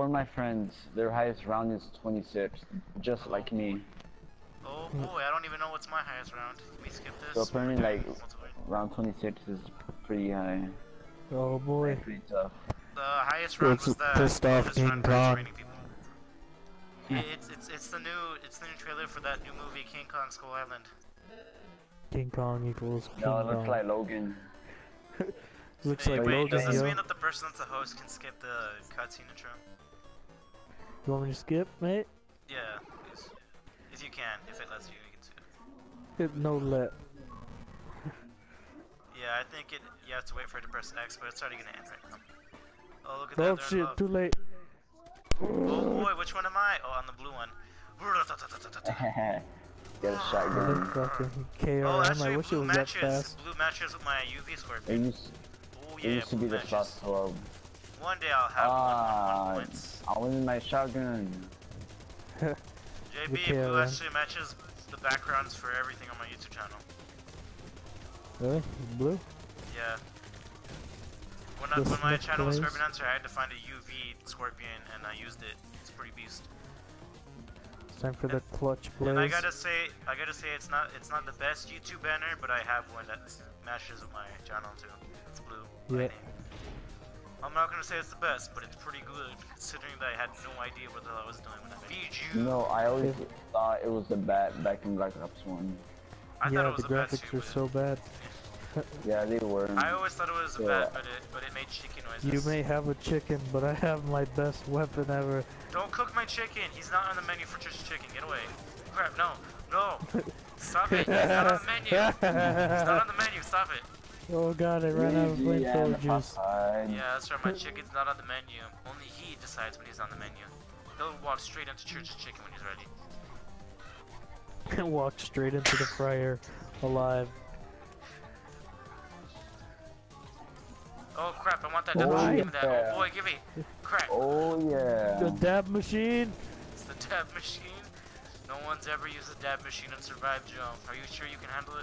4 of my friends, their highest round is 26, just like me. Oh boy, I don't even know what's my highest round. Can we skip this? So apparently, like, round 26 is pretty high. Oh boy. Pretty tough. The highest round was that pissed off King Kong. It's the new trailer for that new movie, King Kong Skull Island. King Kong equals King No, it Kong. looks like Logan. Looks like wait, Logan, does this yo. mean that the person that's the host can skip the cutscene intro? You want me to skip, mate? Yeah, please. If you can, if it lets you, you can skip. No let. Yeah, I think you have to wait for it to press X, but it's already gonna end right now. Oh, look at Oh that. shit, too late. Oh boy, which one am I? Oh, I'm the blue one. Get a shotgun. Fucking KRM, Oh, actually, I wish it blue was that matches. fast. Blue matches with my UV scorpion. Oh yeah, It used to be blue the matches. slot 12. One day I'll have 1 points. I win my shotgun. JB, blue actually matches the backgrounds for everything on my YouTube channel. Really? Blue? Yeah. When my channel was Scorpion Hunter, I had to find a UV scorpion and I used it. It's pretty beast. It's time for the clutch blaze. And I gotta say it's not the best YouTube banner, but I have one that matches with my channel too. It's blue. Yeah. I'm not gonna say it's the best, but it's pretty good considering that I had no idea what the hell I was doing when I made it. You know, I always thought it was the bat back in Black Ops 1. Yeah, the graphics were so bad. Yeah, they were. I always thought it was a bat, but it made chicken noises. You may have a chicken, but I have my best weapon ever. Don't cook my chicken. He's not on the menu for just chicken. Get away. Crap, no. No. Stop it. He's not on the menu. He's not on the menu. Stop it. Oh god, I ran out of flamethrower juice. Yeah, that's right. My chicken's not on the menu. Only he decides when he's on the menu. He'll walk straight into church's chicken when he's ready. Walk straight into the fryer, alive. Oh crap, I want that dab machine. Give me that. Oh boy, give me. Crap. Oh yeah. The dab machine. It's the dab machine. No one's ever used a dab machine and survived, Joe. Are you sure you can handle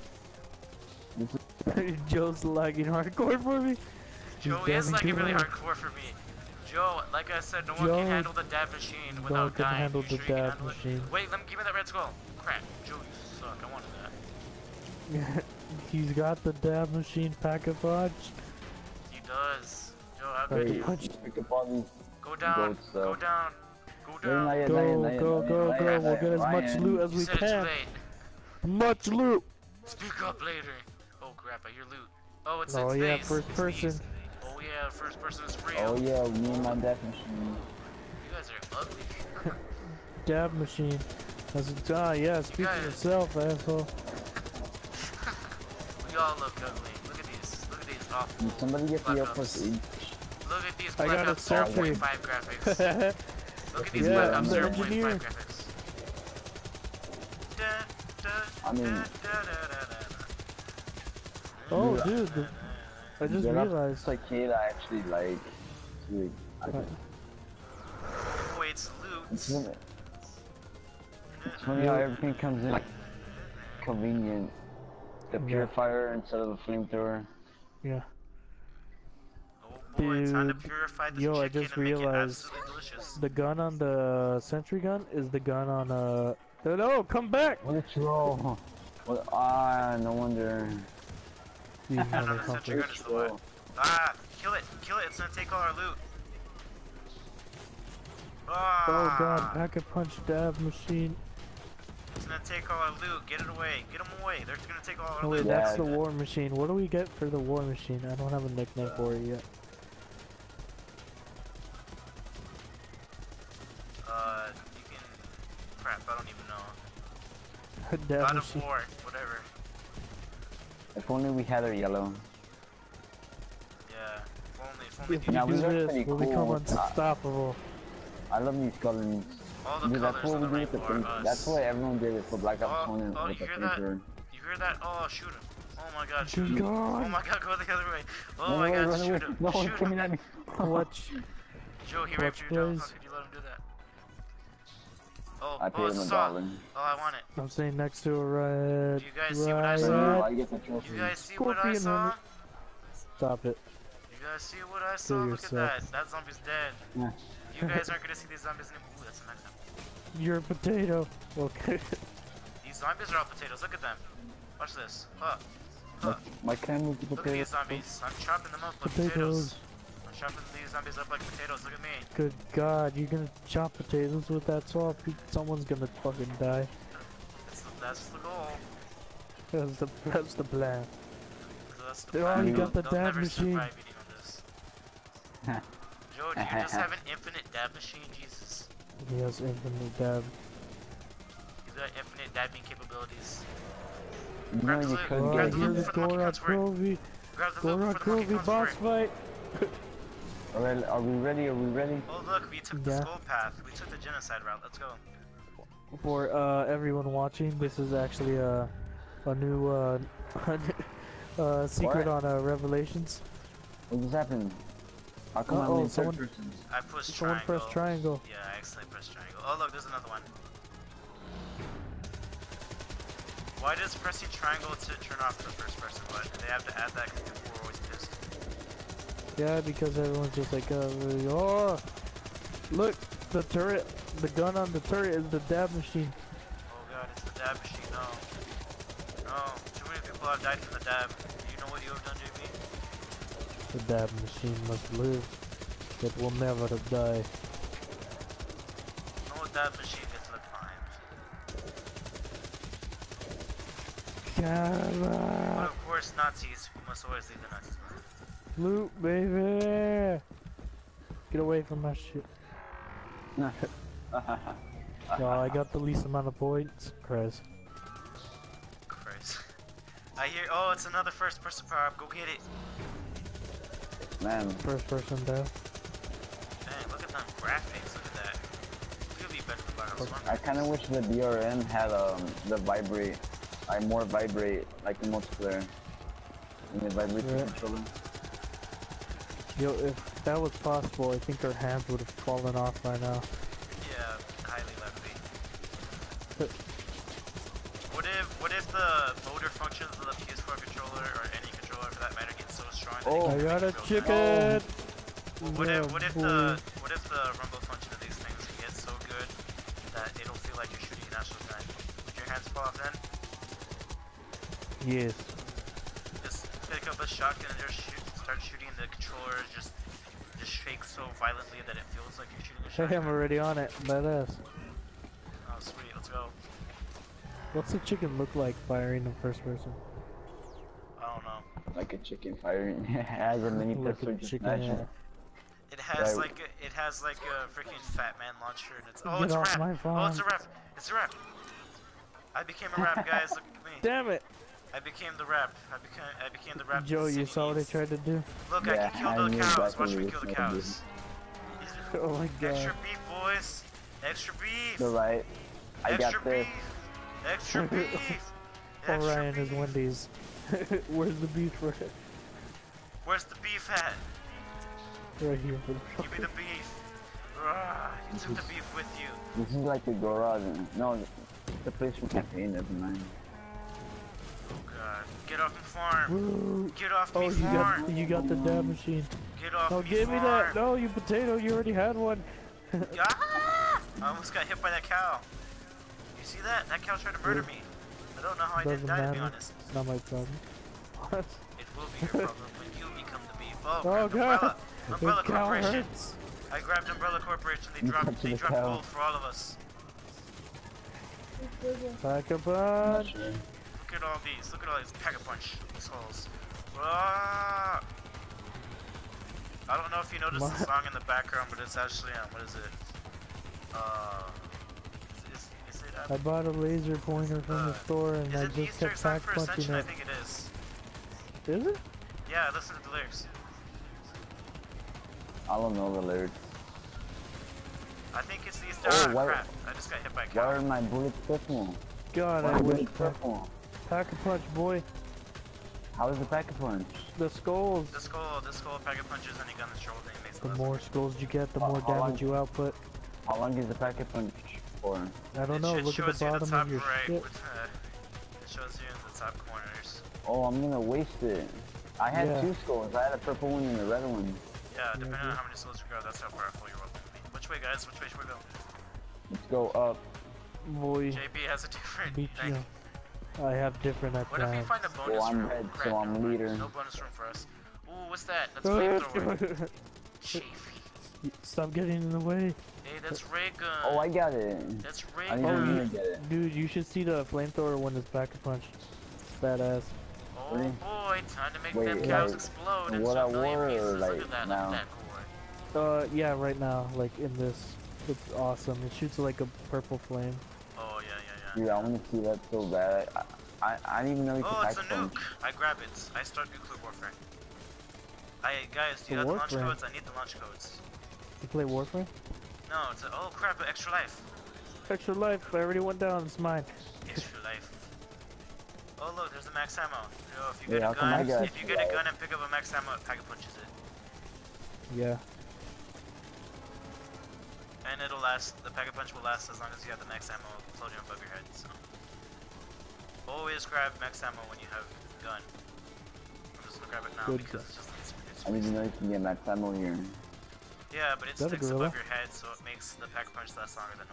it? Joe's lagging hardcore for me. Joe is lagging really hardcore for me. Joe, like I said, no one can handle the dab machine without dying. Handle the dab machine. Wait, give me that red skull. Crap, Joe, you suck. I wanted that. He's got the dab machine pack-a-punch. Does. Joe, how good you? Go down, go down, go down. Go. We'll get as much loot as we can. Much loot. Speak up later. Oh crap, I hear loot. Oh, it's yeah, these. first person. Oh yeah, first person is real. Oh yeah, me and my death machine. You guys are ugly. Dab machine. Yeah, speak for yourself, asshole. We all look ugly. Look at these. Look at these awful. Did somebody get the upwards each? Look at these I Black got a Ops 0.5 graphics. Look at these Black Ops 0.5 graphics. I mean... Oh, dude. I just realized. It's like kid I actually like. Dude, oh, it's loot. It's funny how everything comes in convenient. The purifier instead of a flamethrower. Yeah. Oh boy, it's time to purify this chicken I just and make it realized absolutely delicious. the gun on the sentry gun is the gun on No, come back! What a troll! What? No wonder. These No, the sentry gun is the one. Kill it! Kill it! It's gonna take all our loot. Oh god, pack-a-punch dab machine. It's gonna take all our loot. Get it away. Get them away. They're gonna take all our Oh loot. wait, that's the war machine. What do we get for the war machine? I don't have a nickname for it yet. You can... Crap, I don't even know. Dab God machine. of War, whatever. If only we had a yellow. Yeah, if only If we Now, do we look this, pretty we'll cool. become unstoppable. I love these colors. all the Dude, that's colors what of the we did with rainbow the are us. That's what everyone did it for Black Ops 1 and Oh, with you the hear that? flamethrower. You hear that? Oh, shoot him. Oh my god, shoot him. God. Oh my god, go the other way. Oh my god, shoot him. No Shoot one's coming him. at me. Clutch. Joe, he raped you, Joe. How could you let him do that? I paid it's him a $1. saw. Oh, I want it. I'm saying next to a red. Do you guys see what I saw? I get the trophy. You guys see what I saw? Stop it. You guys see what I saw? Look at that. That zombie's dead. Yeah. you guys aren't gonna see these zombies anymore. Ooh, that's a magnum. You're a potato. Okay. These zombies are all potatoes. Look at them. Watch this. Huh. Huh. My camera's a Look at potato. these zombies. I'm chopping them up like potatoes. I'm chopping these zombies up like potatoes. Look at me. Good God, you're gonna chop potatoes with that saw? Someone's gonna fucking die. That's the goal. That's the plan. That's the Oh, plan. you got the They'll dab never machine. survive eating on this. Joe, do you just have an infinite dab machine? Jesus. He has infinite dab. He's got infinite dabbing capabilities. No, you couldn't Oh, get here's it. the Gora Krovi. Grab the Gora loot for the monkey Krovi boss fight. Alright, are we ready? Are we ready? Oh look, we took the Yeah. skull path. We took the genocide route. Let's go. For everyone watching, this is actually a new secret What? on Revelations. What just happened? How come Uh-oh, I'm in third someone- person? I pushed Someone triangle. press triangle. Yeah, I accidentally pressed triangle. Oh look, there's another one. Why does pressing triangle to turn off the first person button? They have to add that because people are always pissed. Yeah, because everyone's just like, oh, look, the turret, the gun on the turret is the dab machine. Oh god, it's the dab machine. No. No. Too many people have died from the dab. Do you know what you have done, JB? The dab machine must live. It will never die. No dab machine gets left behind. But Come of course, Nazis. We must always leave the Nazis behind. loot, baby. Get away from my shit. Oh, I got the least amount of points. Christ. Christ. I hear. Oh, it's another first person power up. Go get it. Man, First person death. Dang, look at them graphics. Look at that. We could be better than Black Ops 1. I kind of wish the DRM had the vibrate, more vibrate like the multiplayer. And the vibrate the Yeah. controller. Yo, if that was possible, I think our hands would have fallen off by now. Yeah, highly likely. What if the motor functions of the PS4 controller or any controller for that matter get so strong that Oh, I it got a can chicken! What Yeah, if boy. the rumble function of these things gets so good that it'll feel like you're shooting an actual gun? Would your hands fall off then? Yes. Just pick up a shotgun and just start shooting the controller, just shake so violently that it feels like you're shooting a Hey, shotgun. I'm already on it. Badass. Oh sweet, let's go. What's the chicken look like firing in first person? I don't know. Like a chicken firing. It has a mini Like pistol a just chicken, It smashing. has Right. like a freaking Fat Man launcher and it's Get it's a off wrap. my Oh, phone. it's a wrap. It's a wrap. I became a rap, guys. Look at me. Damn it! I became the rap. I became the rap. Joe, you singing saw what I needs. tried to do? Look, Yeah, I can kill I the knew cows. exactly Watch me what kill the you were gonna cows. Oh my god. Extra beef, boys. Extra beef. The right. I Extra got this. beef. Extra beef. Orion Extra is beef. Wendy's. Where's the beef for it? Where's the beef at? Right here for the Give me the beef. Rah, you took the beef with you. This is like the garage. No, the place from campaign. Never mind. Oh god. Get off the farm. Woo. Get off Oh, me farm. you got the dab machine. Get off Oh, me give me farm. that! No, you potato, you already had one. Ah! I almost got hit by that cow. You see that? That cow tried to murder me. I don't know how I didn't Doesn't die, to be matter. honest. It's not my problem. What? It will be your problem when you become the beef. Oh, Oh grabbed god! Umbrella The cow Corporation. hurts. I grabbed Umbrella Corporation. They You dropped touched the cow. gold for all of us. Pack a Not punch. sure. Look at all these. Look at all these Pack-a-Punch skulls. Ah! I don't know if you noticed the song in the background, but it's actually what is it? Is it? I bought a laser pointer from the store and Is I it the just Easter egg kept song pack for punching Ascension? I it. think it is. Is it? Yeah, listen to the lyrics. I don't know the lyrics. I think it's the Easter. Oh, Ah, why- crap! I just got hit by a Why cow. are my bullets purple? God, Why I are wish bullets purple? pack a punch, boy. How is the pack a punch? The skulls. This skull Pack-a-Punches any gun that's rolled and makes The less more skulls you get, the more How long- damage you output. How long is the pack a punch for? I don't know. It Look at shows the you in bottom top of your right shit. with, it shows you in the top corners. Oh, I'm gonna waste it. I had Yeah. 2 skulls. I had a purple one and a red one. Yeah, depending dude. on how many souls you grab, that's how powerful your weapon can be. Which way, guys? Which way should we go? Let's go up. Boy, JB has a different beat thing. you. I have different at What if we times. find a bonus Well, I'm room? red, Crap, so I'm never mind. leader. No bonus room for us. Ooh, what's that? That's flamethrower. Chafy. Stop getting in the way. Hey, that's ray gun. Oh, I got it. That's ray I didn't gun. even get it. Dude, you should see the flamethrower when it's pack-a-punch. It's badass. Oh boy, time to make Wait, them cows like, explode into what a I million wore, pieces. Look like, at that, now? look at that core. Yeah, right now, like in this. It's awesome. It shoots like a purple flame. Oh, yeah. Dude, I want to see that so bad. I didn't even know you could Oh, it's a pack punch. nuke. I grab it. I start nuclear warfare. Guys, do you The have the launch Warframe. codes? I need the launch codes. You play Warframe? No, it's a, oh crap, extra life. Extra life. I already went down. It's mine. Extra life. Oh look, there's the max ammo. Yo, if you Yeah, get how a come I gun, got if you get a gun and pick up a max ammo, it pack punches it. Yeah. And it'll last, the pack punch will last as long as you have the max ammo floating above your head, so. Always grab max ammo when you have a gun. I'm just gonna grab it now Good because gun. it's just, it's I didn't even know you can get max ammo here. yeah, but it Is that a sticks gorilla? above your head, so it makes the pack punch last longer than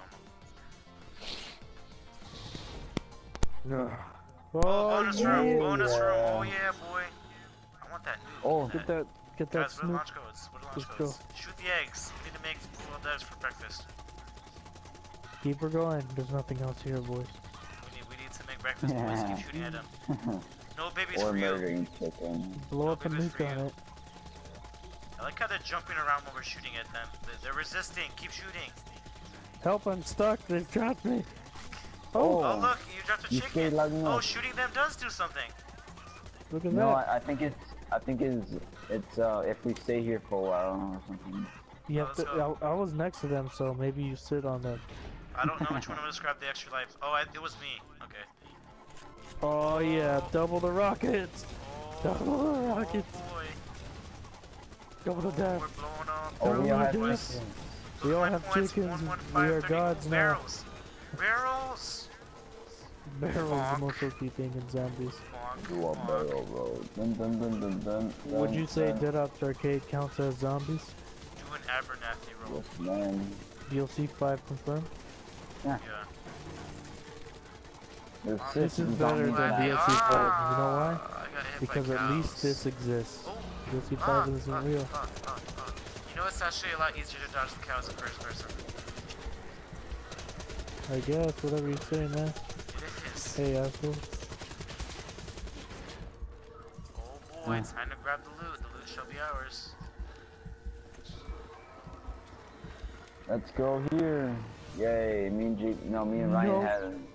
normal. Ugh. Oh, bonus yeah. room, bonus room. Oh yeah, boy. I want that nuke. Oh. Get that Guys, what are the snoop. launch codes? What are the launch Let's codes? Shoot the eggs. We need to make boiled eggs for breakfast. Keep her going. There's nothing else here, boys. We need to make breakfast, boys. Keep shooting at them. No babies Or for you. murdering chicken. Blow up a babies nuke for on you. it. I like how they're jumping around when we're shooting at them. They're resisting. Keep shooting. Help! I'm stuck. They've trapped me. Oh. Oh look, you dropped a You chicken. stayed loud Oh, enough. shooting them does do something. Look at No, that. I think it's if we stay here for a while or something. You Oh, have let's to. I was next to them, so maybe you sit on them. I don't know which one I'm gonna grab the extra life. Oh, it was me. Okay. Oh yeah, double the rockets. Oh, Double the rockets. oh boy. Double the We're death. blowing up. Oh, we all have Boys. chickens. We all Look at have my points, chickens. 115, We are 30. gods now. Barrels. Barrels. Barrels Bonk. the most OP thing in zombies. Bonk, Do a bonk. barrel roll. Dun dun dun dun dun. Would you say dun. Dead Ops Arcade counts as zombies? Do an Abernathy roll. Yes, man. DLC 5 confirmed? Yeah. There's This six is better zombies than in DLC that. 5. You know why? I got hit Because by at least cows. this exists. Oh. DLC 5 isn't real. You know, it's actually a lot easier to dodge the cows in first person. I guess, whatever you say, man. It is. Hey, asshole. Oh boy, time to grab the loot. The loot shall be ours. Let's go here. Yay, me and Ryan No. had it.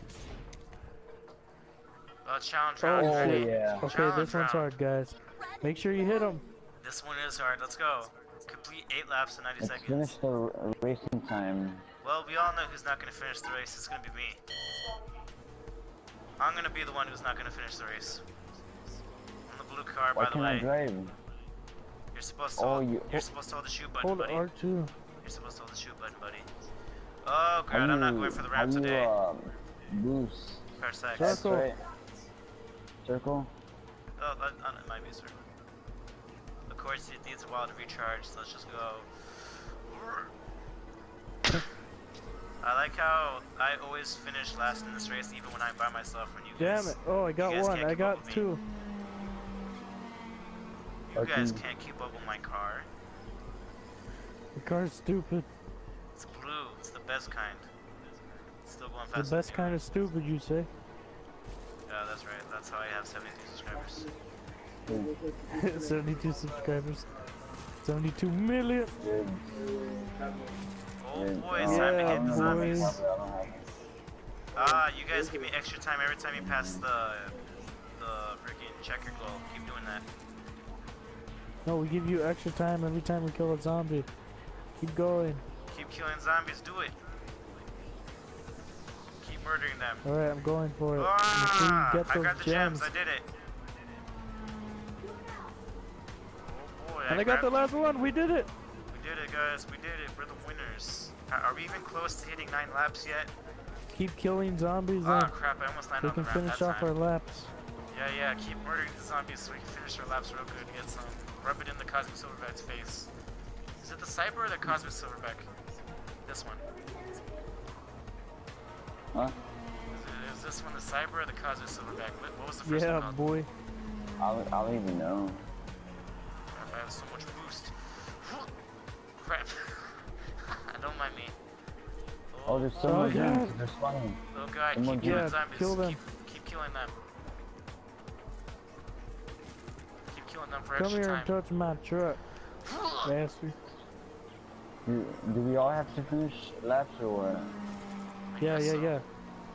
Challenge Oh, round. Oh, Ready? yeah. Okay, Challenge this one's round. hard, guys. Make sure you hit them. This one is hard. Let's go. Complete 8 laps in 90 Let's seconds. finish the racing time. Well, we all know who's not going to finish the race. It's going to be me. I'm going to be the one who's not going to finish the race. On the blue car, Why by the can't I way. drive? You're supposed to. Oh, You're supposed to hold the shoot button, Hold buddy. R2. You're supposed to hold the shoot button, buddy. Oh god, I'm not going for the how ramp you, today. Boost. Press X. Circle. That's right. Circle. Oh, it might be a circle. Of course, it needs a while to recharge, so let's just go. I like how I always finish last in this race, even when I'm by myself. When you guys, Damn it. Oh, I got guys one. can't I keep up got with me. two. You guys Okay. can't keep up with my car. The car's stupid. It's blue. It's the best kind. It's still going The fast. best kind of stupid, you say? Yeah, that's right. That's how I have 72 subscribers. 72 subscribers. 72 million. Good. Oh Good. boy, Oh, time to yeah, hit the boys. zombies. I don't have it. You guys give me extra time every time you pass the freaking checker goal. Keep doing that. No, we give you extra time every time we kill a zombie. Keep going. Keep killing zombies. Do it. Keep murdering them. Alright, I'm going for it. Make sure Ah, you get I those got the gems. I did it. Oh boy, And I got the last one. We did it. We did it, guys. We did it. We're the winners. Are we even close to hitting 9 laps yet? Keep killing zombies. Oh and crap! I almost landed we on can the ramp finish that off time. our laps. Yeah, keep murdering the zombies so we can finish our laps real good and get some. Rub it in the Cosmic Silverback's face. Is it the Cyber or the Cosmic Silverback? this one? Huh? Is this one the Cyber or the Kazu Silverback? What was the first Yeah, one called? boy. I don't even know. I have so much boost. Crap. Don't mind me. Oh, there's so Oh, much God. zombies. They're spawning. Oh god, Come on, keep killing yeah, zombies. kill them. Keep killing them. Keep killing them for Come extra here time. and touch my truck, bastard. Do we all have to finish laps or? I Yeah, guess yeah, so. yeah.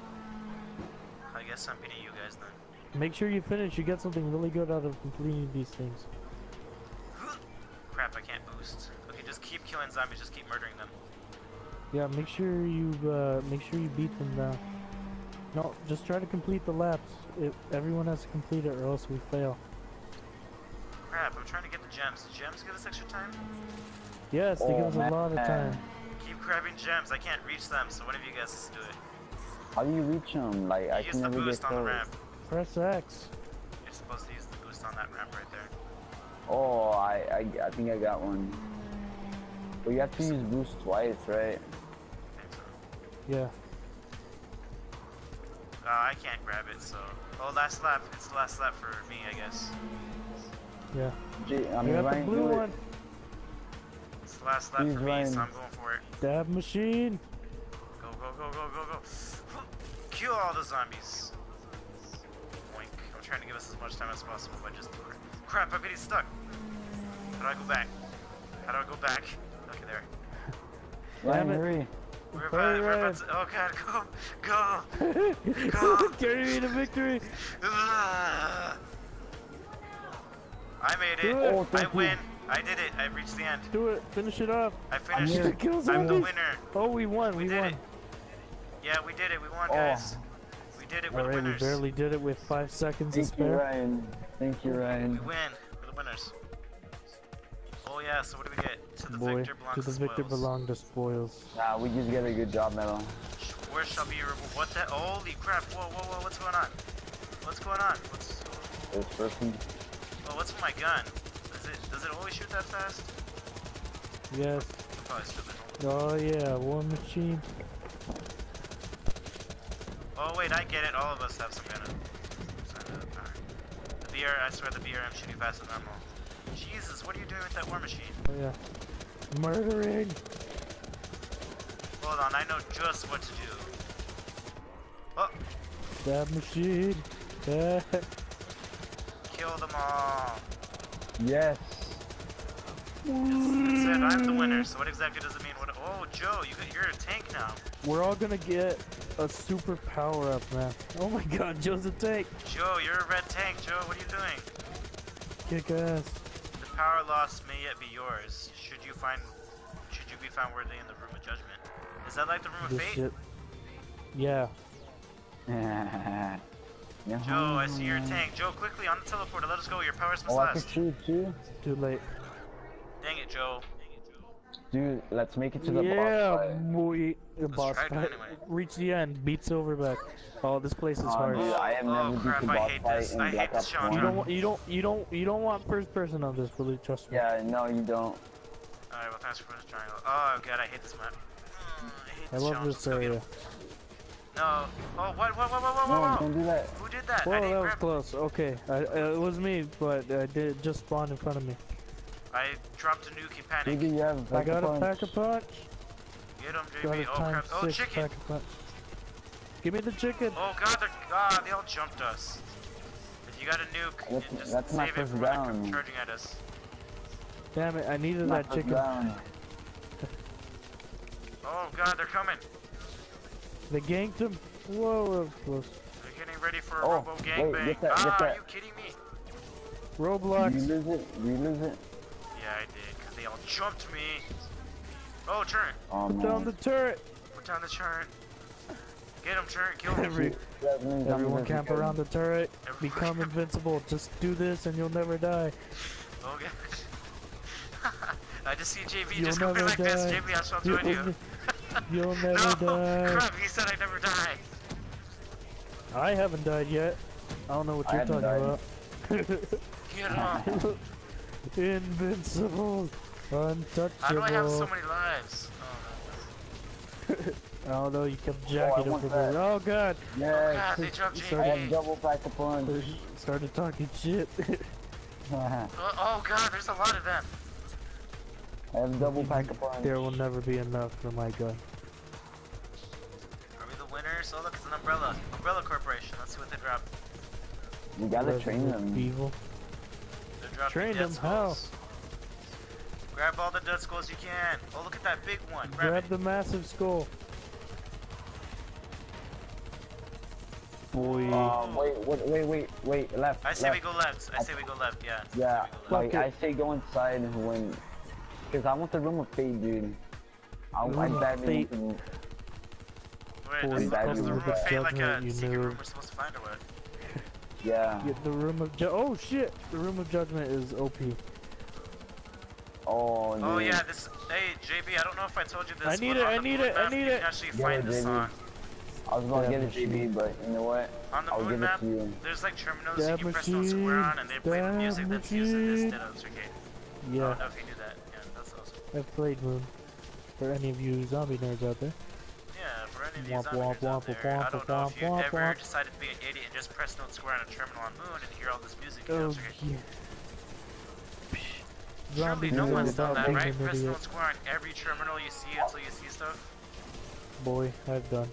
I guess I'm beating you guys then. Make sure you finish. You get something really good out of completing these things. Crap, I can't boost. Okay, just keep killing zombies, just keep murdering them. Yeah, make sure you beat them down. No, just try to complete the laps. Everyone has to complete it, or else we fail. Crap, I'm trying to get the gems. The gems give us extra time? Yes, they give us a lot of time. Keep grabbing gems, I can't reach them, so one of you guys has to do it. How do you reach them? Like I Use can the never boost get on the close. ramp. Press X. You're supposed to use the boost on that ramp right there. Oh, I think I got one. But you have to use boost twice, right? I think so. Yeah. I can't grab it, so... Oh, last lap. It's the last lap for me, I guess. Yeah. I I mean, got the Ryan, blue do it. one. It's the last lap Please, for me, Ryan. so I'm going for it. Dab machine. Go, go, go, go, go, go. Kill all the zombies. Boink. I'm trying to give us as much time as possible by just... Crap, I'm getting stuck. How do I go back? How do I go back? Okay, there. Ryan, Damn it. hurry. We're about to... Oh god, go! Go! Go! Carry me to victory. I made it. Do it. Oh, I thank you. win. I did it. I reached the end. Do it. Finish it up. I I'm finished. here. Kill I'm the zombies. winner. Oh, we won. We did won. it. Yeah, we did it. We won, Oh. guys. We did it. We're the Alright, we winners. barely did it with 5 seconds to Thank you, spare. Ryan. Thank you, We Ryan. win. We're the winners. Oh yeah. So what do we get? To the Boy, victor belongs to the the victor spoils. belong the spoils. Nah, we just get a good job medal. Where shall be your... What the... Holy crap. Whoa, whoa, whoa. What's going on? What's going on? What's... This person. Oh, what's with my gun? Does it always shoot that fast? Yes. I'm probably stupid. Oh yeah, war machine. Oh wait, I get it. All of us have some kind of power. The BR... I swear the BRM shooting faster than ammo. Jesus, what are you doing with that war machine? Oh yeah. Murdering. Hold on, I know just what to do. Oh, Dab machine. Yeah. kill them all. Yes. It said I'm the winner, so what exactly does it mean? What? Oh, Joe, you're a tank now. We're all gonna get a super power up, man. Oh my god, Joe's a tank. Joe, you're a red tank. Joe, what are you doing? Kick ass. The power loss may yet be yours. Should you be found worthy in the room of judgment? Is that like the room of This fate? shit. Yeah. Joe, I see you're a tank. Joe, quickly on the teleporter. Let us go. Your powers must Oh, I could last. shoot too. Too late. Dang it, Joe. Dude, let's make it to the Yeah, boss fight. boy. The Let's boss try to fight. anyway. Reach the end. Beat Silverback. Oh, this place is Oh, hard. dude, I have Oh, never beat crap, the I boss hate fight this. in I hate Black this Ops genre. 1. You don't want first person on this, really. Trust me. Yeah, no, you don't. Alright, well, thanks for this triangle. Oh god, I hate this map. I hate I this love challenge. this Let's go get area. him. No. Oh, what? No, don't do that. Who did that? I Whoa, didn't that was grab. close. Okay, it was me, but I did just spawn in front of me. I dropped a nuke in panic. Dude, you have I got a punch. pack a punch. Get him, Got JB. a Oh crap. Oh, times 6 chicken. pack a punch. Give me the chicken. Oh god, they all jumped us. If you got a nuke, just That's my save it first for when they're down. charging at us. Damn it, I needed My that first chicken. down. Oh god, they're coming. They ganked him. Whoa, that was close. They're getting ready for a Oh, robo gangbang. wait, get that, get Are that. you kidding me? Roblox. You lose it? You lose it? Yeah, I did, because they all jumped me. Oh, turret. Oh, Put down man. the turret. Put down the turret. Get him, turret. Kill him. Everyone camp around the turret. Everyone Become camp- invincible. Just do this and you'll never die. Okay. I just see JB You'll just go never like this. die. JB, I shall join you. You'll never No, die. crap, he said I'd never die. I haven't died yet. I don't know what I you're haven't talking died. about. Get him. Invincible. Untouchable. How do I have so many lives? Oh, I don't know, you kept jacking him want for that. me. Oh god! Oh Yes. god, they dropped Sorry. I have JB. double pack a punch. Started talking shit. Oh god, there's a lot of them. I have double pack a punch. There will never be enough for my gun. Are we the winners? Oh look, it's an umbrella. Umbrella Corporation. Let's see what they drop. You gotta train Resident them. Evil. They're dropping Train dead them, how? skulls. Grab all the dead skulls you can. Oh look at that big one. Grab Grab it. the massive skull. Boy. Wait, left. I say we left. go left. I say we go left, yeah. Yeah, like, Fuck it. I say go inside when... Cause I want the room of fate, dude. I Room of badly fate. want Wait, Boy, is the that room room of of fate like a judgment, you secret noob. room we're supposed to find or what? to... Yeah. Get the room of oh shit! The room of judgment is OP. Oh, dude. Oh yeah, this. Hey JB, I don't know if I told you this. I need but it, on I the need moon it, I map, need you it. can actually Yeah, find this JB. song. I was gonna Dab give it to machine. you, but you know what? On the I'll moon give map, it to you. there's like terminals Dab you can press no machine, square on, and they play the dab music that's used in this machine. Ditto game. I Yeah, don't know if you knew that. Yeah, that's awesome. I've played Moon. For any of you zombie nerds out there. Yeah, for any of you Womp, zombie womp, nerds out womp, there, I don't know womp, if you womp, ever womp. decided to be an idiot and just press no square on a terminal on Moon and hear all this music. Oh That's okay. yeah. Surely Zombie no nerds one's done without that, being right? an Press no idiot. square on every terminal you see until you see stuff. Boy, I've done.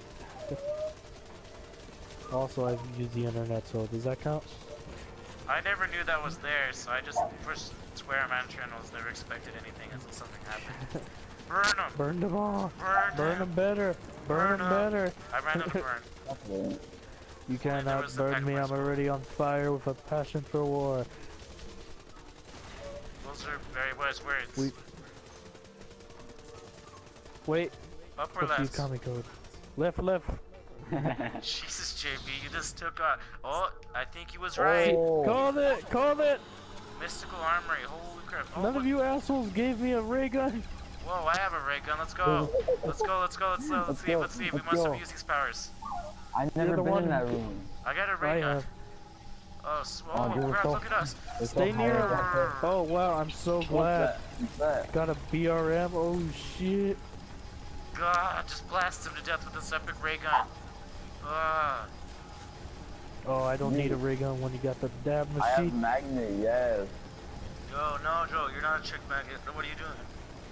Also, I've used the internet, so does that count? I never knew that was there, so I just pushed square on channels, never expected anything until something happened. Burn them! Burn them all! Burn Burn them better! Burn Burn them 'em. better! I ran out of burn. Okay. You there cannot was the burn me, I'm Pac-Man already on fire with a passion for war. Those are very wise words. We- Wait, Up or fuck you, left? comic code. Left, left. Jesus, JB, you just took a. Oh, I think he was right. Oh. Called it! Called it! Mystical armory. Holy crap. Oh, None look. of you assholes gave me a ray gun. Whoa, I have a ray gun. Let's go. Let's go. Let's go. Let's Let's see. go, Let's see. We let's must go. have used these powers. I've never the been one in that who- room. I got a I ray gun. have. Oh, Oh, dude, crap! so- Look at us. It's Stay so near. high up there. Oh wow, I'm so glad. What's that? Got a BRM. Oh shit. God, just blast him to death with this epic ray gun. Ah. Oh, I don't need a ray gun when you got the dab I have machine. magnet, yes. Yo, no, Joe, you're not a trick magnet. What are you doing?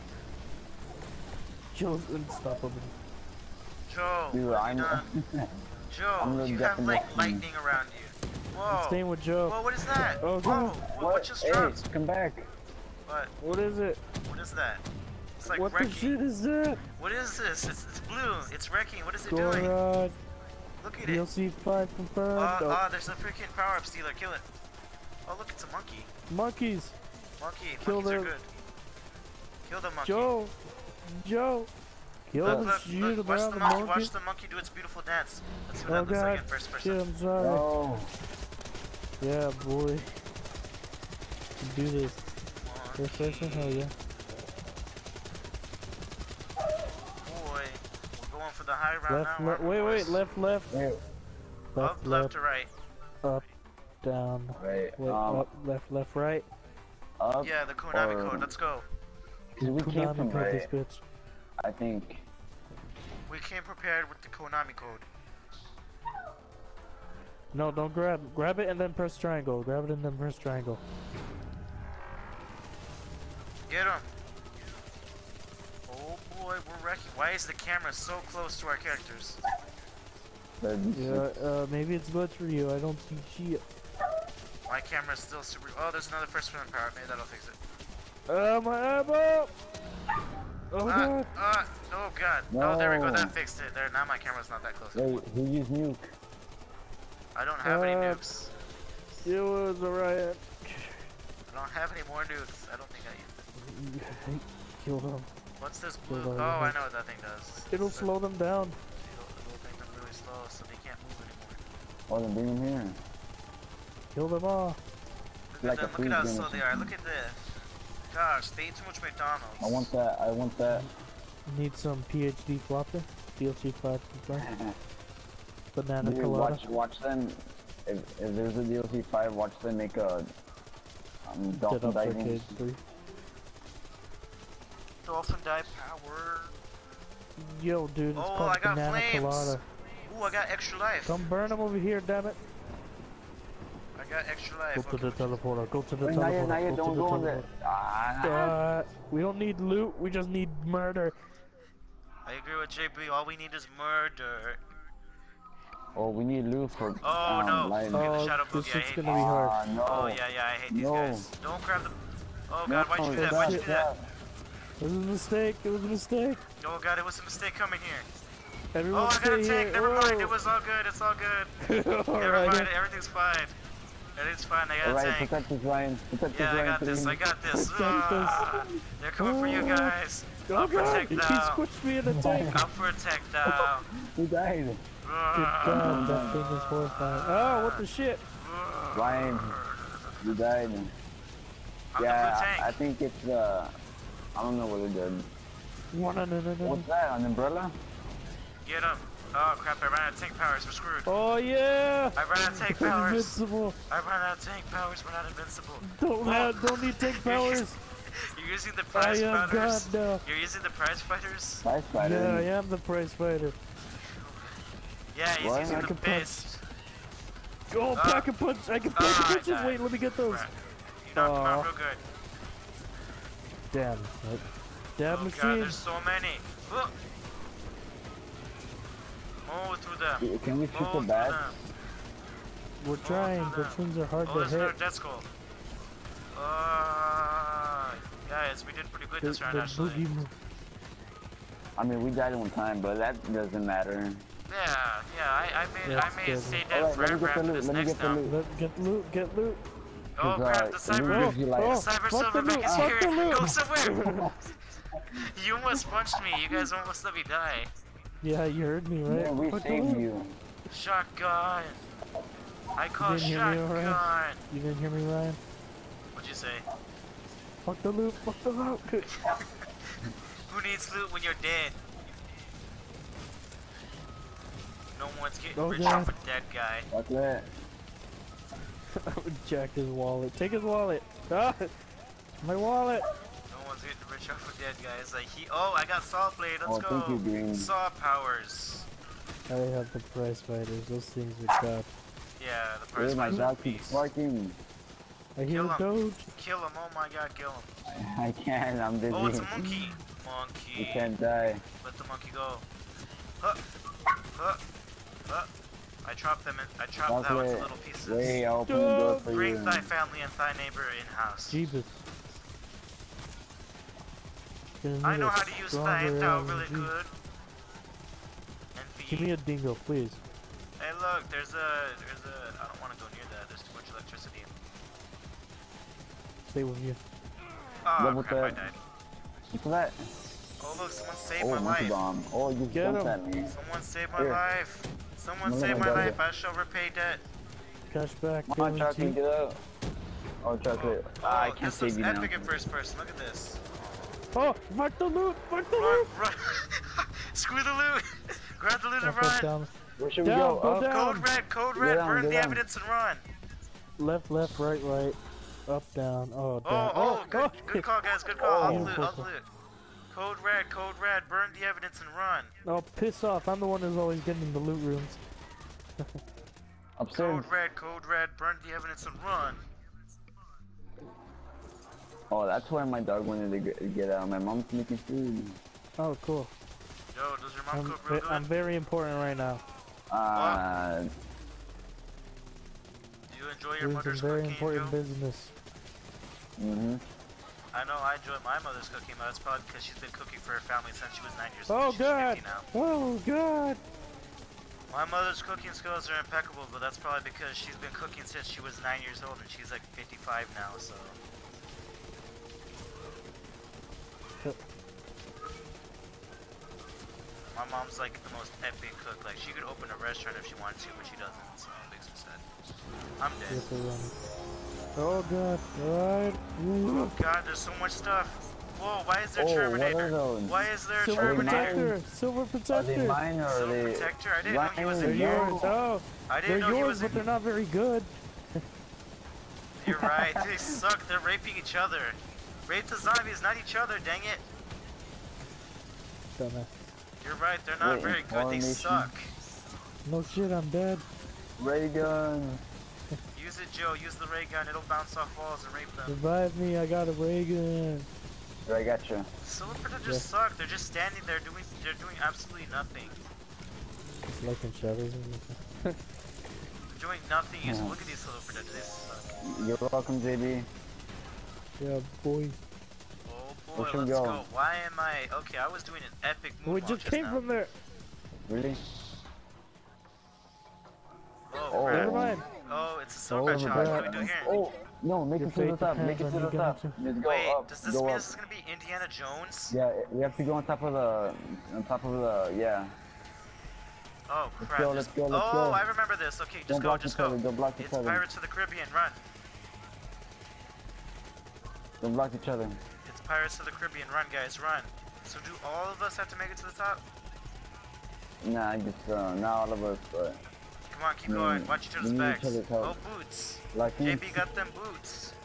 Joe's unstoppable. Joe, Dude, what have you I'm... done? Joe, I'm the you have like definition. lightning around you. Whoa. Staying with Joe. Whoa, what is that? Oh, Whoa, God. what just Hey, dropped? come back. What? What is it? What is that? It's like What the wrecking. shit is that? What is this? It's blue. It's wrecking. What is it doing? Gorod. Look at it. DLC 5 confirmed. Oh, There's a freaking power-up stealer. Kill it. Oh, look, it's a monkey. monkeys. Monkey. Kill Monkeys are the- good. Kill the monkey. Joe. Joe. Kill Look, the look, shit look. Watch about the the monkey. monkey. Watch the monkey do its beautiful dance. Let's see what Oh that looks like god. in first Shit, person. I'm sorry. No. Yeah, boy. Do this. First person? Hell yeah. Boy, we're going for the high round Left, now. left. aren't we, Wait, boys? wait. Left, left. Wait, Up, left to right. Up, down. right. Wait, up, left, right. Up. Yeah, the Konami or- code. Let's go. Cause we came Konami from code right, this bitch. I think. We came prepared with the Konami code. No, don't grab. Grab it and then press triangle. Grab it and then press triangle. Get him. Oh boy, we're wrecking. Why is the camera so close to our characters? Yeah, maybe it's glitch for you. I don't see shit. My camera's still super. Oh, there's another first person power. Maybe that'll fix it. My elbow! Oh god. Oh god. Oh, there we go. No. That fixed it. There. Now my camera's not that close. Wait, who used nuke? I don't have any Uh, nukes. It was a riot. I don't have any more nukes. I don't think I used it. Kill them. What's this Kill blue? them. Oh, I know what that thing does. It'll It's slow them down. It'll make them really slow so they can't move anymore. Oh, then bring him here. Kill them all. Look Like at a them. Look food at how bin or slow they are. Look at this. Gosh, they eat too much McDonald's. I want that. I want that. Need some PhD flopper. DLC 5 confirmed. Banana Dude, colada. watch them. If there's a DLC 5, watch them make a Dead dolphin Up diving. Arcade 3. Dolphin dive power. Yo, dude, it's Oh, called I got banana flames. colada. Ooh, I got extra life. Come burn them over here, damn it. I got extra life. Go to the teleporter. Go to the Wait, teleporter. now you Go to don't the go in there. teleporter. We don't need loot. We just need murder. I agree with JB. All we need is murder. Oh, we need loot for Oh no! lighting. Okay, the Oh, shadow this boogie. I is hate gonna these. be hard. No. Oh yeah, I hate these No. guys. Don't grab the. Oh god, why'd you do that? No, Why'd you do that? It was a mistake. It was a mistake. Oh god, it was a mistake coming here. Everyone Oh, I got a stay tank. here. Never mind. It Whoa. was all good. It's all good. Never Alright. mind. Everything's fine. Everything's fine. I got a Alright, tank. protect this Ryan. Protect Yeah, this I Ryan. got this. I got this. Protect this. They're coming for you guys. Oh I'll god, protect he thou. squished me in the tank. I'll protect thou. He died. Good god, that thing is horrifying. Oh, what the shit? Ryan, you died. I'm the blue Yeah, tank. I think it's I don't know what it did. No. What's that? An umbrella? Get him. Oh crap, I ran out of tank powers. We're screwed. Oh yeah! I ran out of tank powers. Invincible. I ran out of tank powers. We're not invincible. Don't need tank powers. You're using the I prize am fighters. God now. You're using the prize fighters. Prize fighter. Yeah, I am the prize fighter. Yeah, he's What? using I the can base. Oh, I can punch. I can punch I punches. died. Wait, let me get those. Crap. You knocked him out Aw. real good. Damn. Dab Oh god, machine. there's so many. Look. Mow through them. Can we shoot Mow the through bat? them. We're trying. through Those them. things are hard Oh, to there's another hit. dead skull. Guys, we did pretty good The, this round the actually. boogie. I mean, we died one time, but that doesn't matter. I made That's it good. stay dead Alright, let me forever get the after loot. this Let me next get the time. loot. Get loot. Get loot. Oh crap, the It cyber. gives you life. Oh, Cyber fuck the Silverback loot, is fuck here. the loot. Go somewhere. You almost punched me. You guys almost let me die. Yeah, you heard me, right? Yeah, we Fuck the saved loot. you. Shotgun. I call didn't hear me, alright? shotgun. You didn't hear me, Ryan? What'd you say? Fuck the loot. Fuck the loot. Who needs loot when you're dead? No one's getting Oh, rich God. off a dead guy. That's it. I would jack his wallet. Take his wallet. Ah, my wallet. No one's getting rich off a dead guy. It's like oh, I got saw blade. Let's Oh, go. thank you, Green. Saw powers. I have the prize fighters. Those things are god. Yeah, the Hey, prize my fighters are dog keeps beast. barking. I hear Kill a him. doge. Kill him. Oh my god, kill him. I can't. I'm busy. Oh, it's a monkey. You Monkey. can't die. Let the monkey go. Huh. Huh. Huh. I chopped them. I chopped That's that into it. little pieces. Wait, I'll open the door for Bring you. thy family and thy neighbor in house. Jesus. I know how to use thy thou really good. And Give me a dingo, please. Hey, look, there's a. I don't want to go near that. There's too much electricity. Stay with you. Oh Level crap! I third. died. What's that? Oh look, someone saved Oh, my monkey life. bomb. Oh, you Get jumped him. at me. Someone saved my Here. life. Someone No, saved no, my no, life. no. I shall repay debt. Cashback. Come on, Chocolate, guarantee. get up. Oh, Chocolate. I can't this looks save you now. epic in first person. Look at this. Oh, fuck the loot. Fuck the Run, loot. run. Screw the loot. Grab the loot and Up, up, run. down. Where should we Down, go? go Up? down. Code Get red. down, Burn get the down. evidence and run. Left, right. Up, down. Oh, down. Oh, good call, guys. Good call. I'll Oh. loot. I'll loot. Code red. Burn the evidence and run. Oh, piss off. I'm the one who's always getting the loot rooms. Upstairs. Code red. Burn the evidence and run. Oh, that's why my dog wanted to get out. My mom's making food. Oh, cool. Yo, does your mom cook real good? I'm very important right now. Do you enjoy your Doing some mother's very cooking, important Joe? business. I know I enjoy my mother's cooking, but that's probably because she's been cooking for her family since she was 9 years Oh, old. She's God. 50 now. Oh, God. My mother's cooking skills are impeccable, but that's probably because she's been cooking since she was 9 years old, and she's like 55 now, so... My mom's like the most epic cook. Like, she could open a restaurant if she wanted to, but she doesn't, so it makes me sad. I'm dead. Yes, I run. Oh, God. Alright. Oh god, there's so much stuff. Whoa, why is there Oh, what are Terminator? those? Why is there a Silver Terminator? protector. Silver Are they protector. mine or are Silver they? protector? I didn't know he was They're in Ryan, here. yours. Oh, I they're didn't know he yours, was but in they're not very good. You're right, they suck. They're raping each other. Rape the zombies, not each other, dang it. Dumbass. You're right, they're not Wait, very good, they formation. suck. No shit, I'm dead. Ray gun. Use it, Joe, use the ray gun, it'll bounce off walls and rape them. Revive me, I got a ray gun. Here, I got you. Solar Protectors suck, they're just standing there they're doing absolutely nothing. It's like in shadows. They're doing nothing, you just look at these Solar Protectors, they suck. You're welcome, JB. Yeah, boy. Oh boy, Where should we let's go? go. Why am I... Okay, I was doing an epic moonwalk We just came now. from there. Really? Oh, Never crap. mind. Oh, it's a silver Oh, challenge, what crap. do we do here? Oh, no, make Your it to the fate top. Make it depends to on the you top. getting Let's go Wait, up. does this go mean up. this is gonna be Indiana Jones? Yeah, we have to go on top of the... yeah. Oh crap. go, there's- let's go, let's oh, go. I remember this. Okay, just Don't go, block just each go. other, don't block each It's other. Pirates of the Caribbean, run. Don't block each other. It's Pirates of the Caribbean, run guys, run. So do all of us have to make it to the top? Nah, I just, not all of us, but... Come on, keep going. Watch each other's we need each backs. other's help. Oh, boots. Like JB got them boots.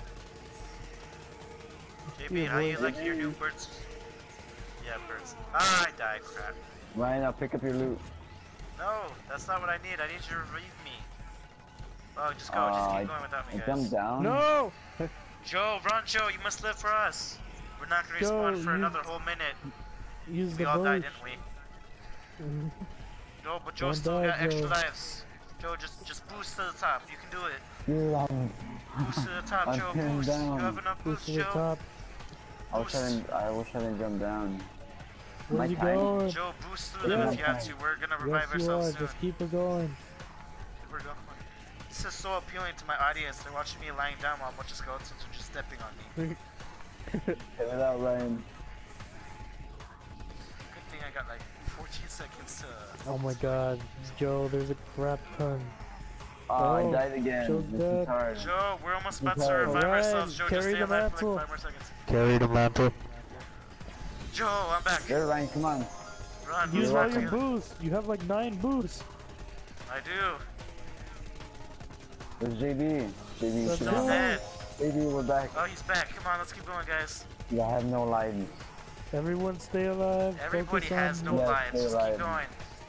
JB, Yeah, how you boys. like your new birds? Yeah, birds. Ah, I died, crap. Ryan, now pick up your loot. No, that's not what I need. I need you to revive me. Oh, just go. Just keep going without me, I jumped guys. down. No! Joe, run, Joe. You must live for us. We're not gonna Joe, respawn for you- another whole minute. Use We the all died, boat. didn't we? Joe, but Joe Don't still die, got extra Joe. lives. Joe, just boost to the top. You can do it. Yeah. Boost to the top, I'm Joe. pinned Boost. down. You have enough Boost boost, to the Joe. top. I wish I didn't jump down. Where's he My time? going? Joe, boost through Yeah. them if you have to. We're gonna revive Yes, you are. ourselves soon. Just keep it going. We're going. This is so appealing to my audience. They're watching me lying down while a bunch of skeletons are just stepping on me. Hit it out, Ryan. Good thing I got like 14 seconds to. Oh my god, Joe, there's a crap ton. Oh, Oh, I died again. Joe's This dead. is hard. Joe, we're almost about to Okay. revive Alright, ourselves. Joe, just carry stay the alive for mantle. like 5 more seconds. Carry the mantle. Joe, I'm back. There, Ryan, come on. Run. Use You're all welcome. your boosts. You have like 9 boosts. I do. There's JB. JB, Let's shoot go. I'm out. dead. JB, we're back. Oh, he's back. Come on, let's keep going, guys. Yeah, I have no lives. Everyone stay alive. Everybody Focus has on no me. Yeah, lives. stay Just alive. keep going.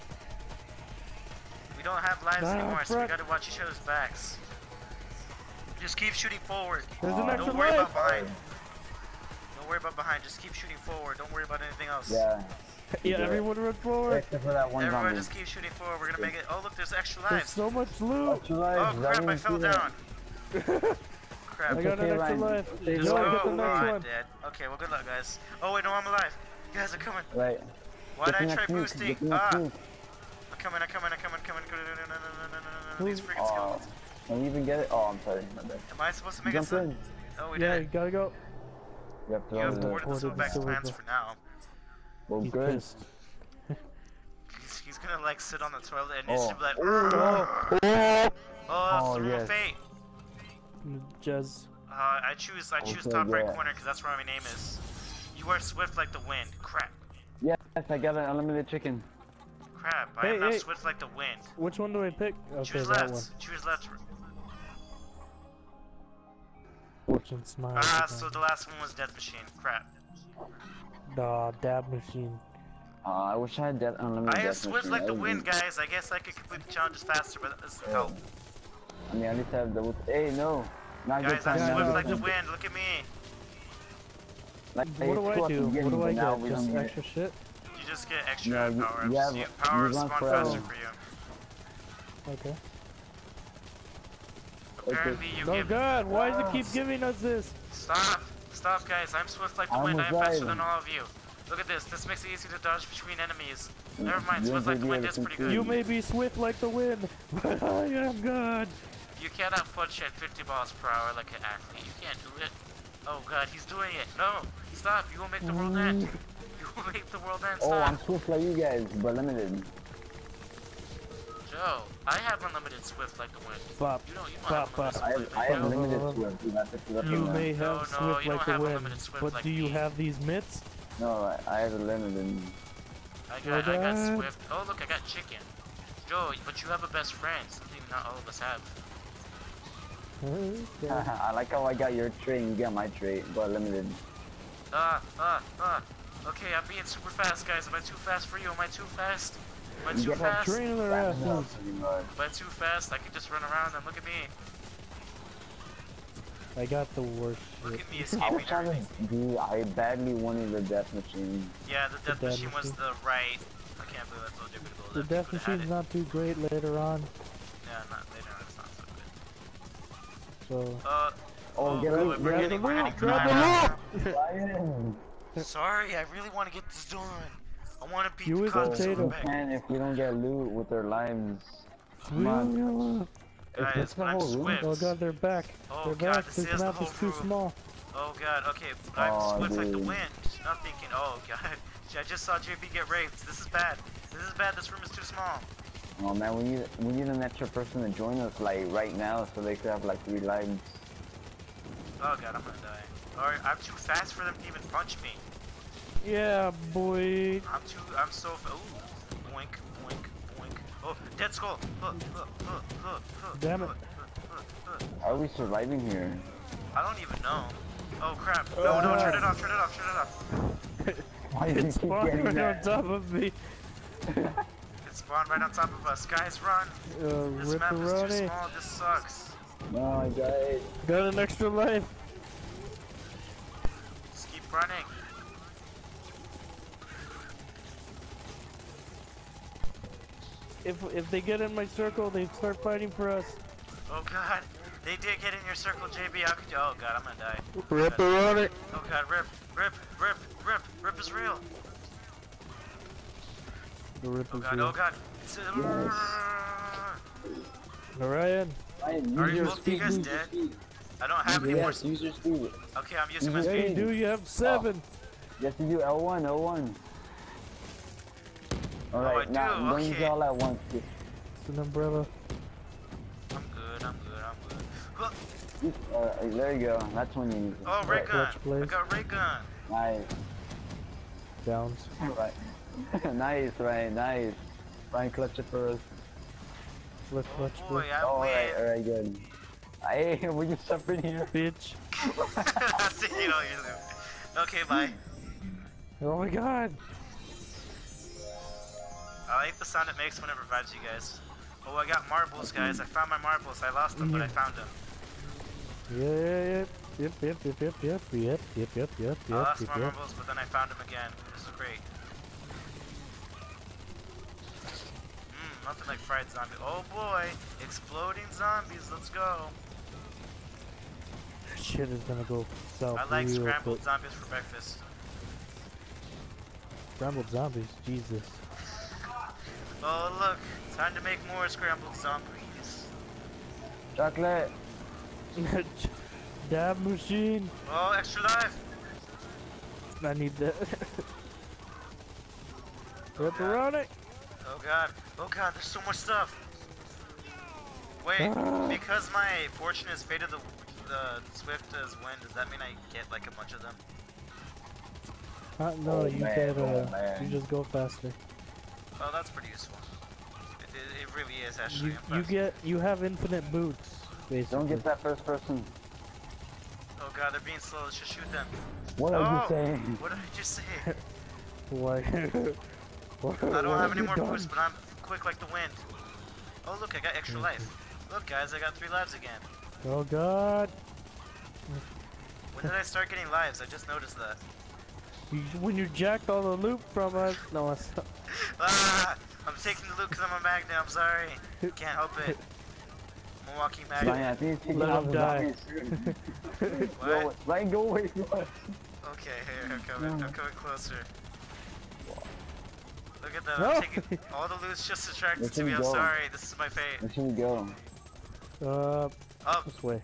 We don't have lives Nah, anymore, so we crap. gotta watch each other's backs. Just keep shooting forward. There's an extra Don't worry life. about behind. Don't worry about behind. Just keep shooting forward. Don't worry about anything else. Yeah. Yeah, everyone run forward. Except for that one Everyone zombie. just keep shooting forward. We're gonna make it. Oh, look, there's extra There's lives. so much loot. Watch your lives. Oh, crap, didn't I fell see that. down. Crap. I got an okay, extra Ryan. life. Stay Just Yo, low. go. get the Oh, next I'm one. dead. Okay, well, good luck, guys. Oh, wait, no, I'm alive. You guys are coming. Right. Why'd Get I the try next nuke, boosting? get the next Ah! nuke. I'm coming. No. These freaking Oh, skeletons. can you even get it? Oh, I'm sorry. My bad. Am I supposed to make Jump it? in. Oh, we Yeah, did you it. gotta go. You have to You have order thwarted the Order the Silverback's silver plans back. for now. Well, He's good. pissed. He's gonna like sit on the toilet and he's Oh. gonna be like, Oh, oh, Oh, through yes. fate. Jazz. I choose Okay, top right yeah. corner because that's where my name is. You are swift like the wind. Crap. Yes, I got an unlimited chicken. Crap. I Hey, am not hey. swift like the wind. Which one do I pick? Okay, Choose that left. one. Choose left. Fortune smile. Ah, so the last one was Death Machine. Crap. The dab machine. I wish I had that unlimited. I am death swift machine. like the That would wind, be- guys. I guess I could complete the challenges faster, but that doesn't help. I mean, at least I have double. Hey, no. Not good Guys, time. I'm not swift good like the time. wind. Look at me. Like, What it's do cool I at the do? What beginning, do I but now get? we don't Just need it. extra shit? You just get extra No, you- power-ups. you have- You you power-ups run spawn for faster a- for you. Okay. Apparently you Oh give... god, why does it keep giving us this? Stop! Stop, guys. I'm swift like the I wind. I am almost faster died. than all of you. Look at this. This makes it easy to dodge between enemies. Never mind. You Swift like the and wind JB is are pretty confused. good. You may be swift like the wind, but I am God. You cannot punch at 50 miles per hour like an athlete. You can't do it. Oh god, he's doing it. No! Stop! You will make the world end. You will make the world end. Oh, I'm Stop! swift like you guys, but limited. Joe, I have unlimited swift like the wind. Bop. You don't Bop, have bop. unlimited I swift have like the wind. limited swift. You have to put up You in may there. No, have no, swift you like don't the have wind, unlimited swift but like do you me. have these mitts? No, I have a limited. I got God. swift. Oh look, I got chicken. Joe, but you have a best friend. Something not all of us have. Okay. I like how I got your trait and you got my trait, but limited. Okay, I'm being super fast, guys. Am I too fast for you? Am I too fast? Am I too Get fast? Training their asses. Am I too fast? I can just run around and look at me. I got the worst Look shit. at me I escaping was trying everything. to do. I badly wanted the death machine. Yeah, the death death machine was machine. the right. I can't believe I told you to go The left. death You could've had machine's it. not too great later on. Yeah, not later on. It's not so good. So Oh, get cool, out! we're getting grab the climb. Ryan! Sorry, I really want to get this done. I want to beat You the is cops potato. over We back. can if we don't get loot with their lives. Come on. Guys, It's but I'm the whole room. swift. oh god, they're back. Oh They're god, back. this This is the map whole is too room. small. Oh god, okay, I'm Oh, swift like the dude. wind. Not thinking, oh god. I just saw JB get raped. This is bad. This is bad, this room is too small. Oh man, we need an extra person to join us like right now so they could have like 3 lives. Oh god, I'm gonna die. Alright, I'm too fast for them to even punch me. Yeah, boy. I'm so ooh. Boink, boink, boink. Oh, dead skull. Damn it. How are we surviving here? I don't even know. Oh crap. No, no, turn it off, turn it off, turn it off. Why do you It keep spawned getting right on that? top of me. It spawned right on top of us. Guys, run. This map is too Ripperoni. small, this sucks. No, I died. Got an extra life. Just keep running. If they get in my circle, they start fighting for us. Oh god. They did get in your circle, JB. How could you? Oh god, I'm gonna die. Ripperoni. Oh god, rip, rip, rip, rip. Rip is real. The rip Oh is god, real. oh god. Orion. Ryan, Are use you your both of you speed, guys use your dead? speed. I don't have any more. Yes, use your speed. Okay, I'm using my Use your speed. Hey, speed. dude, you have 7. You have to do L1, L1. Alright, I now do, don't use okay. it all at once. It's an umbrella. I'm good, I'm good, I'm good. There you go. That's when you use it. Oh, ray Right. gun. clutch, please. I got ray gun. Nice. Downs. Right. Nice, Ryan. Nice. Ryan, clutch it for us. Clutch, Oh clutch, boy, clutch. I Alright, win. alright, good. Hey, we just suffering here. Bitch. That's it, you know, you lose. Okay, bye. Oh my god. I like the sound it makes when it revives you guys. Oh, I got marbles, guys. I found my marbles. I lost them, but I found them. Yep, yep, yep, yep, yep, yep, yep, yep, yep, yep, I lost yep, my yep. marbles, but then I found them again. This is great. Nothing like fried zombie. Oh boy, exploding zombies. Let's go. Shit is gonna go south I like real scrambled quick. zombies for breakfast. Scrambled zombies, Jesus. Oh look, time to make more scrambled zombies. Chocolate. Dab machine. Oh, extra life. I need that. Oh, Pepperoni. Oh god, there's so much stuff. Wait, because my fortune is faded the swift as wind, does that mean I get like a bunch of them? No, Oh, you man, get oh, man. you just go faster. Oh, that's pretty useful. It really is actually You have infinite boots, basically. Don't get that first person. Oh god, they're being slow. Let's just shoot them. What are you saying? What did I just say? Why? I don't have any more boosts, but I'm quick like the wind. Oh look, I got extra life. Look guys, I got 3 lives again. Oh god. When did I start getting lives? I just noticed that. When you jacked all the loot from us. No, it's not. Ah! I'm taking the loot because I'm a magnet, I'm sorry. Can't help it. I'm a walking magnet. Ryan, I think it's taking Let out him the die. zombies. What? Ryan, go away from us. Okay, here, I'm coming closer. Look at that, No. I'm taking all the loot's just attracted Where to should me, we I'm go? sorry, this is my fate. Where should we go? Up. This way.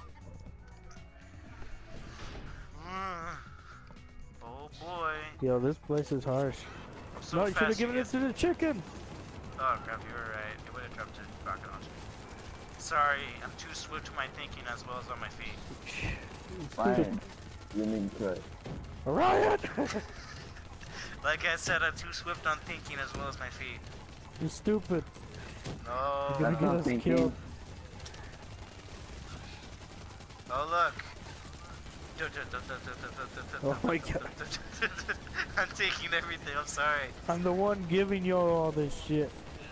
Oh boy. Yo, this place is harsh. I'm so No, you should fast, have given it guys. to the chicken. Oh crap, you were right. It would have dropped a rocket launcher. Sorry, I'm too swift with my thinking as well as on my feet. Ryan, you need to. Riot! Like I said, I'm too swift on thinking as well as my feet. You're stupid. No. You're gonna That's get not us thinking. killed. Oh look. Oh my god. I'm taking everything, I'm sorry. I'm the one giving you all this shit.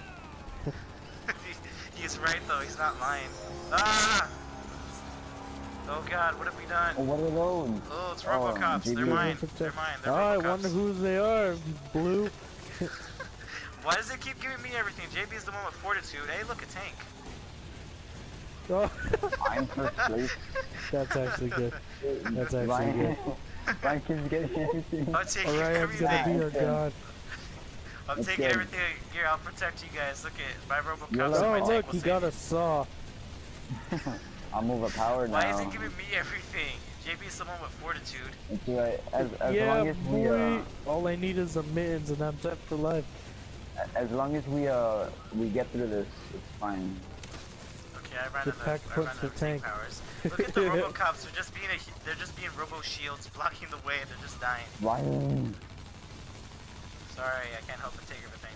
He's right though, he's not lying. Ah! Oh god, what have we done? Oh, what are those? Oh, it's Robocops. They're mine. They're mine. They're Oh, I Robocops. wonder whose they are. Blue. Why does it keep giving me everything? JB's the one with fortitude. Hey, look, a tank. Oh. I'm first place. That's actually good. That's actually good. Ryan keeps getting everything. I'm taking Orion's gonna be everything. our god. I'm Let's taking go. everything. Here, I'll protect you guys. Look at my Robocops. You're and like- my Oh tank look, will he save got you. a saw. I'm overpowered now. Why is it giving me everything? JB's the one with fortitude. It's alright. As Yeah, long as we boy. All I need is the mittens and I'm set for life. as long as we get through this, it's fine. Okay, I ran The out pack of, I puts ran out the of tank tank. powers. Look at the Robocops. They're just being Robo shields, blocking the way. They're just dying. Ryan. Sorry, I can't help but take everything.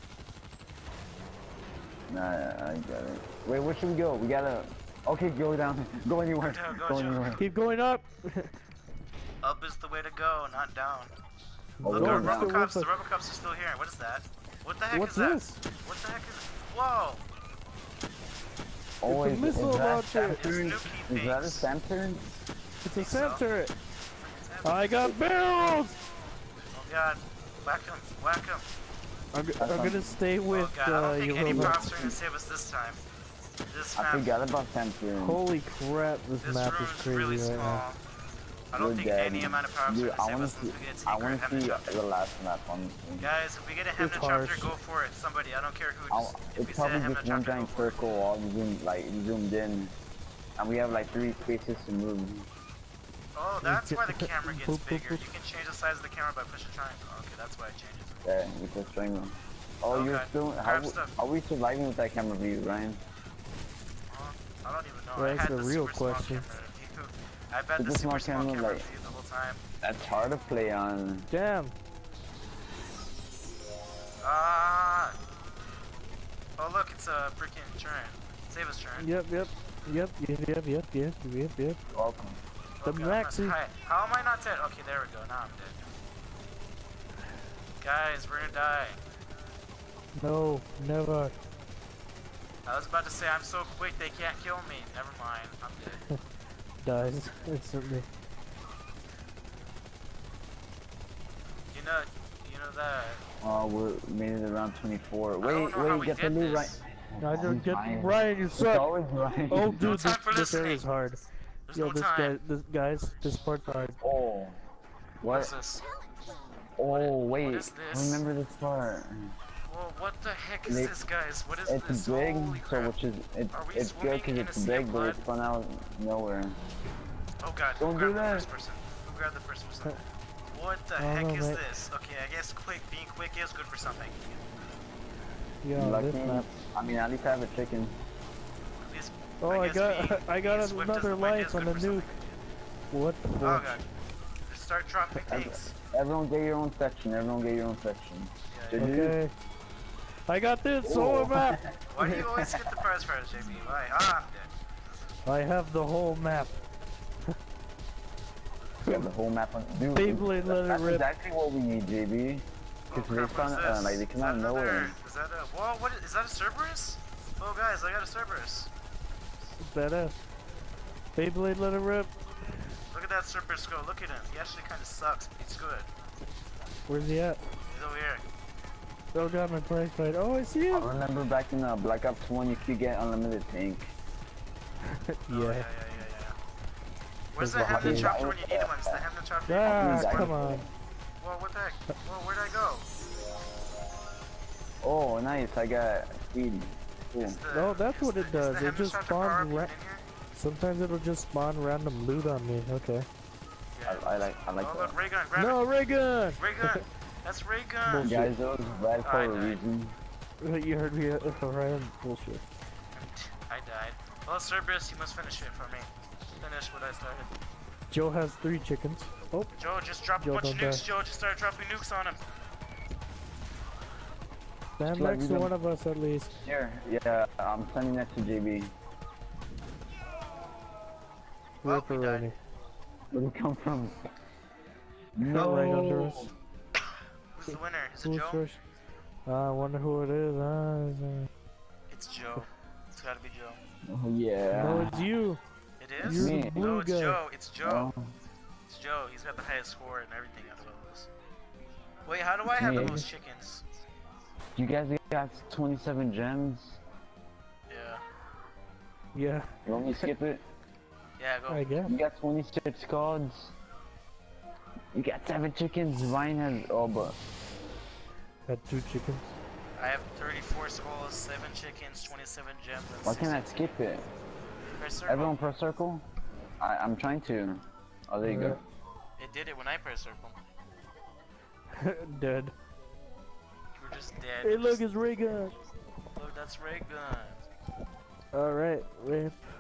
Nah, I got it. Wait, where should we go? We gotta. Okay, go down. Go anywhere. Go, Joe. anywhere. Keep going up. Up is the way to go, not down. Oh, Look, we're our going down. Robocops. The Robocops are still here. What is that? What the heck What's is that? this? What the heck is? Whoa! Oh, It's a missile that launcher. It's Saturn? Nuki Is that a things. Saturn? It's a think so. sensor. I got barrels. Oh god. Whack him. Whack him. I'm gonna stay with Oh god, I don't think your any robots. props are gonna save us this time. This I map, forgot about Saturn. Holy crap, this this map is room's crazy really right small. now. I don't We're think dead. any amount of props Dude, are gonna save us see, unless we get a I tank or a want to Hemna see chopper. the last map, honestly. Guys, if we get a Hemna It's chopter, harsh. go for it. Somebody, I don't care who. Just, if we It's see a probably Hemna just one chopter, go giant for it. circle all zoomed in. And we have like 3 spaces to move. Oh, that's why the camera gets Boop, boop, bigger. boop. You can change the size of the camera by pushing triangle. Okay, that's why it changes. Yeah, we can strangle. Oh, you're Okay, still. grab stuff. Are we surviving with that camera view, Ryan? I don't even know. Well, I that's had the the real super small question. camera view. I've had Super the small super small camera, camera like- view the whole time. That's hard to play on. Damn. Ah! Oh look, it's a freaking turn. Save us turn. Yep. Welcome. The maxi. Hi. How am I not dead? Okay, there we go. Now I'm dead. Guys, we're gonna die. No, never. I was about to say I'm so quick they can't kill me. Never mind. I'm dead. Dies instantly. You know that. Oh, we made it around 24. I don't know how we get the did new this. right. I don't get Ryan. Ryan, you It's suck. always Ryan. Oh, No dude, time for this area listening. is hard. There's Yo, no time. this part's hard. Oh. What is What? this? Oh, wait. is this? Remember this part. Whoa, what the heck is They- this, guys? What is It's this? big, Holy so crap. which is Are we it's good swimming because in a it's sea big, of but blood? it's fun out nowhere. Oh god, Don't who do grabbed the that. first person? Who grabbed the first person? What the I don't heck know, is mate. this? Okay, I guess being quick is good for something. Yeah, Lucky. this map. I mean, at least I have a chicken. At least, Oh, I guess got being- I got being swift as another the wind is life on good the for nuke. something. What the Oh fuck? god. Just start dropping things. Everyone get your own section. Everyone get your own section. Yeah, Did yeah. you? Okay. I got this Oh. solar map. Why do you always get the prize first, JB? Why? Ah, I'm dead. I have the whole map. We have the whole map on. Dude, Beyblade, let it that's rip. exactly what we need, JB. Oh Because crap, they what is found this? like they Is come that out of nowhere. another? Is that a? Whoa, what is that? A Cerberus? Oh guys, I got a Cerberus. Badass. Beyblade, let it rip. Look at that Cerberus go. Look at him. He actually kind of sucks, but he's good. Where's he at? He's over here. Oh god, my prize fight. Oh, I see I him. remember back in Black Ops 1, you could get unlimited tank. Oh, yeah. Where's the There's Hemna behind chopper you. when you need him? It's the Hemna chopper. Ah, Exactly. come on. Whoa, what the heck? Whoa, where'd I go? Oh, nice. I got speed. Cool. Is the- No, that's is what the- it is does. the It Hemna just chopper spawns power-up ra- in here? Sometimes it'll just spawn random loot on me. Okay. Yeah. I like Oh, that. look, ray gun. Grab No, it. ray gun! Ray gun. That's ray gun. Bullshit. Guys, that was red for I a died. reason. You heard me, Ryan. Bullshit. I died. Well, Cerberus, you must finish it for me. Finish what I started. Joe has 3 chickens. Oh, Joe, just drop a Joe, bunch of don't nukes, die. Joe. Just start dropping nukes on him. stand Like next we to don't- one of us at least. Here, yeah, I'm standing next to JB. Well, Rip we already. Where'd it come from? No. Right under us. Who's the winner? Is it Who's Joe? first? I wonder who it is. It's Joe. It's gotta be Joe. Oh yeah. No, it's you. It is? You're Me. the blue No, it's guy. Joe. It's Joe. Oh. It's Joe. He's got the highest score and everything out of all this. Wait, how do I have the Me. most chickens? You guys got 27 gems. Yeah. Yeah, You want me to skip it? Yeah, go. I guess. You got 26 cards. You got 7 chickens. Ryan has all but. Got 2 chickens. I have 34 skulls, 7 chickens, 27 gems, and Why can't I 16. skip it? Press circle. Everyone press circle? I'm trying to. Oh, there you go. It did it when I pressed circle. Dead. You were just dead. Hey, You're look, just- it's ray gun. Look, that's ray gun. Alright, rip.